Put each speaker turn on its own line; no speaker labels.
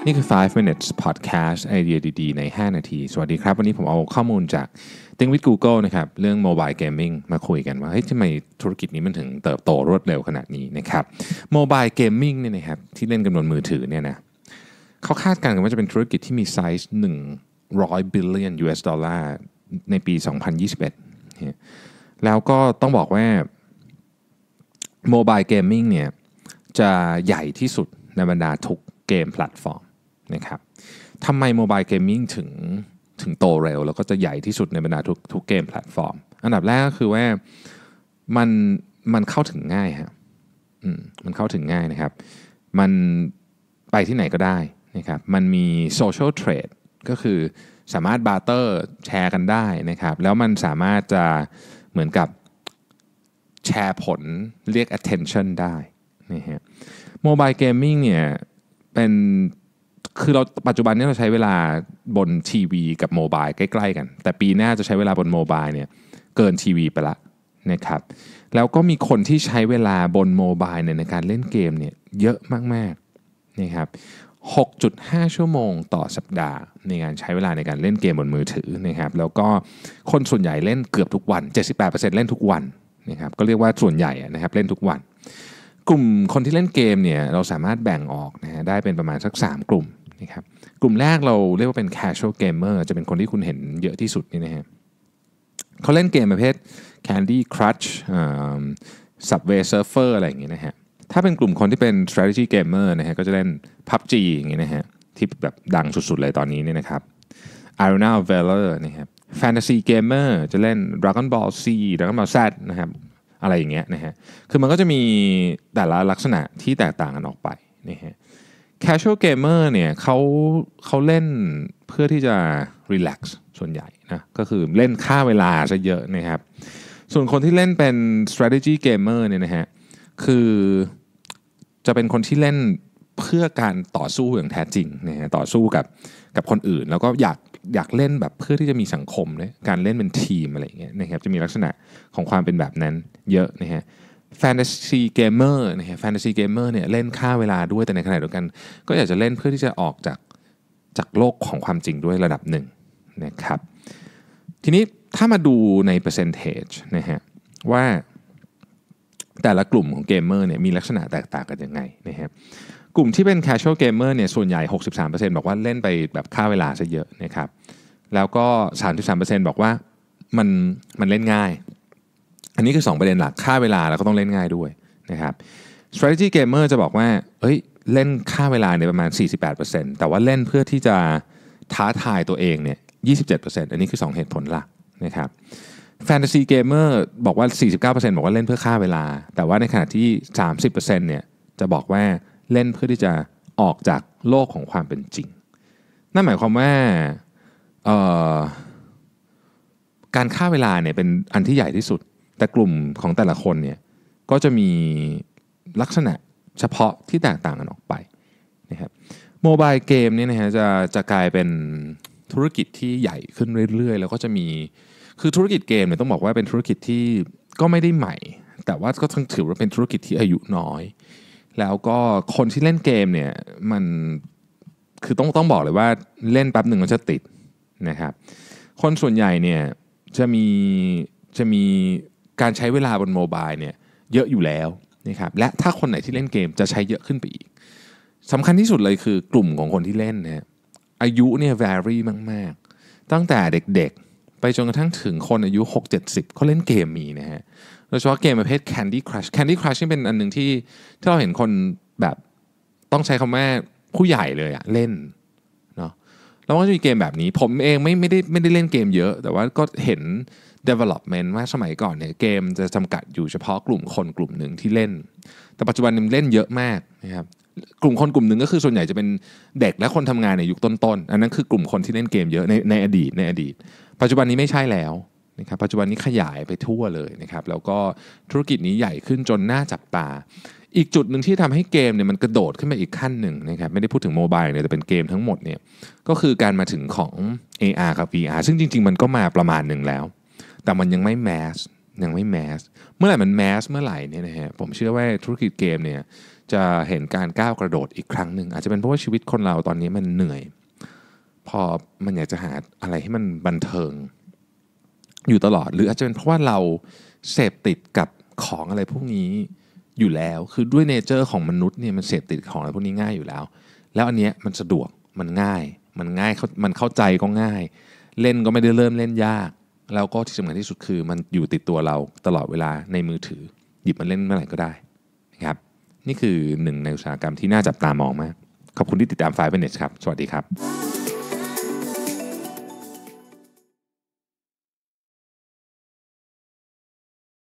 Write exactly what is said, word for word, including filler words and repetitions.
นี่คือ ไฟว์ minutes podcast ไอเดียดีๆในห้านาทีสวัสดีครับวันนี้ผมเอาข้อมูลจาก Think with Google นะครับเรื่อง Mobile Gaming มาคุยกันว่าเฮ้ยทำไมธุรกิจนี้มันถึงเติบโตรวดเร็วขนาดนี้นะครับ Mobile Gaming เนี่ยนะครับที่เล่นกันบนมือถือเนี่ยนะเขาคาดการณ์กันว่าจะเป็นธุรกิจที่มีไซส์หนึ่งร้อย billion ยู เอส ดอลลาร์ในปีสองพันยี่สิบเอ็ดแล้วก็ต้องบอกว่า Mobile Gaming เนี่ยจะใหญ่ที่สุดในบรรดาทุกเกมแพลตฟอร์มนะครับทำไมโมบายเกมมิ่งถึงถึงโตเร็วแล้วก็จะใหญ่ที่สุดในบรรดาทุกทุกเกมแพลตฟอร์มอันดับแรกก็คือว่ามันมันเข้าถึงง่ายฮะอืมมันเข้าถึงง่ายนะครับมันไปที่ไหนก็ได้นะครับมันมีโซเชียลเทรดก็คือสามารถบาร์เตอร์แชร์กันได้นะครับแล้วมันสามารถจะเหมือนกับแชร์ผลเรียก attention ได้นะฮะโมบายเกมมิ่งเนี่ยเป็นคือเราปัจจุบันนี้เราใช้เวลาบนทีวีกับโมบายใกล้ๆกันแต่ปีหน้าจะใช้เวลาบนโมบายเนี่ยเกินทีวีไปละนะครับแล้วก็มีคนที่ใช้เวลาบนโมบายในการเล่นเกมเนี่ยเยอะมากๆนะครับ หกจุดห้า ชั่วโมงต่อสัปดาห์ในการใช้เวลาในการเล่นเกมบนมือถือนะครับแล้วก็คนส่วนใหญ่เล่นเกือบทุกวัน เจ็ดสิบแปดเปอร์เซ็นต์ เล่นทุกวันนะครับก็เรียกว่าส่วนใหญ่นะครับเล่นทุกวันกลุ่มคนที่เล่นเกมเนี่ยเราสามารถแบ่งออกนะฮะได้เป็นประมาณสักสามกลุ่มนะครับกลุ่มแรกเราเรียกว่าเป็น casual gamer จะเป็นคนที่คุณเห็นเยอะที่สุดนี่นะฮะเขาเล่นเกมประเภท Candy Crush Subway Surfer อะไรอย่างเงี้ยนะฮะถ้าเป็นกลุ่มคนที่เป็น strategy gamer นะฮะก็จะเล่น พับจี อย่างเงี้ยนะฮะที่แบบดังสุดๆเลยตอนนี้เนี่ยนะครับ Arena of Valor นะครับ Fantasy Gamer จะเล่น Dragon Ball Z Dragon Ball Z นะครับอะไรอย่างเงี้ยนะฮะคือมันก็จะมีแต่ละลักษณะที่แตกต่างกันออกไปนะฮะ Casual Gamer เนี่ยเขาเขาเล่นเพื่อที่จะ relax ส่วนใหญ่นะก็คือเล่นฆ่าเวลาซะเยอะนะครับส่วนคนที่เล่นเป็น strategy gamer เนี่ยนะฮะคือจะเป็นคนที่เล่นเพื่อการต่อสู้อย่างแท้จริงนะฮะต่อสู้กับกับคนอื่นแล้วก็อยากอยากเล่นแบบเพื่อที่จะมีสังคมเลยการเล่นเป็นทีมอะไรอย่างเงี้ยนะครับจะมีลักษณะของความเป็นแบบนั้นเยอะนะฮะแฟนตาซีเกมเมอร์นะฮะแฟนตาซีเกมเมอร์เนี่ยเล่นฆ่าเวลาด้วยแต่ในขณะเดียวกันก็อยากจะเล่นเพื่อที่จะออกจากจากโลกของความจริงด้วยระดับหนึ่งนะครับทีนี้ถ้ามาดูในเปอร์เซนเทจนะฮะว่าแต่ละกลุ่มของเกมเมอร์เนี่ยมีลักษณะแตกต่างกันยังไงนะครับกลุ่มที่เป็น casual gamer เนี่ยส่วนใหญ่ หกสิบสามเปอร์เซ็นต์ บอกว่าเล่นไปแบบฆ่าเวลาซะเยอะนะครับแล้วก็ สามสิบสามเปอร์เซ็นต์ บอกว่ามันมันเล่นง่ายอันนี้คือสองประเด็นหลักฆ่าเวลาแล้วก็ต้องเล่นง่ายด้วยนะครับ strategy gamer จะบอกว่าเอ้ยเล่นฆ่าเวลาเนี่ยประมาณ สี่สิบแปดเปอร์เซ็นต์ แต่ว่าเล่นเพื่อที่จะท้าทายตัวเองเนี่ย ยี่สิบเจ็ดเปอร์เซ็นต์ อันนี้คือสองเหตุผลหลักนะครับ fantasy gamer บอกว่า สี่สิบเก้าเปอร์เซ็นต์ บอกว่าเล่นเพื่อฆ่าเวลาแต่ว่าในขณะที่ สามสิบเปอร์เซ็นต์ เนี่ยจะบอกว่าเล่นเพื่อที่จะออกจากโลกของความเป็นจริงนั่นหมายความว่าการฆ่าเวลาเนี่ยเป็นอันที่ใหญ่ที่สุดแต่กลุ่มของแต่ละคนเนี่ยก็จะมีลักษณะเฉพาะที่แตกต่างกันออกไปนะครับโมบายเกมเนี่ยนะฮะจะจะกลายเป็นธุรกิจที่ใหญ่ขึ้นเรื่อยๆแล้วก็จะมีคือธุรกิจเกมเนี่ยต้องบอกว่าเป็นธุรกิจที่ก็ไม่ได้ใหม่แต่ว่าก็ถือว่าเป็นธุรกิจที่อายุน้อยแล้วก็คนที่เล่นเกมเนี่ยมันคือต้องต้องบอกเลยว่าเล่นแป๊บหนึ่งมันจะติดนะครับคนส่วนใหญ่เนี่ยจะมีจะมีการใช้เวลาบนโมบายเนี่ยเยอะอยู่แล้วนะครับและถ้าคนไหนที่เล่นเกมจะใช้เยอะขึ้นไปอีกสำคัญที่สุดเลยคือกลุ่มของคนที่เล่นนะอายุเนี่ย vary มากๆตั้งแต่เด็กๆไปจนกระทั่งถึงคนอายุ หกสิบ เจ็ดสิบ เขาเล่นเกมมีนะฮะโดยเฉพาะเกมประเภท Candy Crush Candy Crush นี่เป็นอันนึงที่ที่เราเห็นคนแบบต้องใช้คำว่าผู้ใหญ่เลยอะเล่นเนาะแล้วก็จะมีเกมแบบนี้ผมเองไม่ไม่ได้ไม่ได้เล่นเกมเยอะแต่ว่าก็เห็น development ว่าสมัยก่อนเนี่ยเกมจะจำกัดอยู่เฉพาะกลุ่มคนกลุ่มหนึ่งที่เล่นแต่ปัจจุบันมันเล่นเยอะมากนะครับกลุ่มคนกลุ่มหนึ่งก็คือส่วนใหญ่จะเป็นเด็กและคนทำงานในยุคต้นๆอันนั้นคือกลุ่มคนที่เล่นเกมเยอะในในอดีตในอดีตปัจจุบันนี้ไม่ใช่แล้วนะครับปัจจุบันนี้ขยายไปทั่วเลยนะครับแล้วก็ธุรกิจนี้ใหญ่ขึ้นจนน่าจับตาอีกจุดหนึ่งที่ทำให้เกมเนี่ยมันกระโดดขึ้นไปอีกขั้นหนึ่งนะครับไม่ได้พูดถึงโมบายเนี่ยแต่เป็นเกมทั้งหมดเนี่ยก็คือการมาถึงของ เอ อาร์ กับ วี อาร์ ซึ่งจริงๆมันก็มาประมาณหนึ่งแล้วแต่มันยังไม่แมสยังไม่แมสเมื่อไหร่มันแมสเมื่อไหร่เนี่ยนะฮะผมเชื่อว่าธุรกิจเกมเนี่ยจะเห็นการก้าวกระโดดอีกครั้งหนึ่งอาจจะเป็นเพราะว่าชีวิตคนเราตอนนี้มันเหนื่อยพอมันอยากจะหาอะไรให้มันบันเทิงอยู่ตลอดหรืออาจจะเป็นเพราะว่าเราเสพติดกับของอะไรพวกนี้อยู่แล้วคือด้วยเนเจอร์ของมนุษย์เนี่ยมันเสพติดของอะไรพวกนี้ง่ายอยู่แล้วแล้วอันเนี้ยมันสะดวกมันง่ายมันง่ายมันเข้าใจก็ง่ายเล่นก็ไม่ได้เริ่มเล่นยากแล้วก็ที่สำคัญที่สุดคือมันอยู่ติดตัวเราตลอดเวลาในมือถือหยิบมาเล่นเมื่อไหร่ก็ได้นะครับนี่คือหนึ่งในอุตสาหกรรมที่น่าจับตามองมากขอบคุณที่ติดตามไฟว์ Minutes ครับสวัสดีครับ